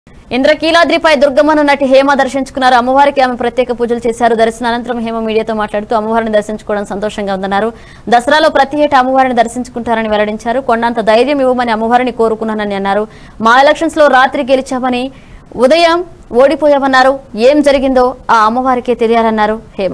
ఇంద్రకీలాద్రిపై దుర్గమ్మను నటి హేమ దర్శించుకున్నారు. అమ్మవారికి ఆమె ప్రత్యేక పూజలు చేశారు. దర్శనానంతరం హేమ మీడియాతో మాట్లాడుతూ అమ్మవారిని దర్శించుకోవడం సంతోషంగా ఉందన్నారు. దసరాలో ప్రతి ఏటా అమ్మవారిని దర్శించుకుంటారని వెల్లడించారు. కొండంత ధైర్యం ఇవ్వమని అమ్మవారిని కోరుకున్నానని అన్నారు. మా ఎలక్షన్స్ లో రాత్రి గెలిచామని, ఉదయం ఓడిపోయామన్నారు. ఏం జరిగిందో ఆ అమ్మవారికే తెలియాలన్నారు హేమ.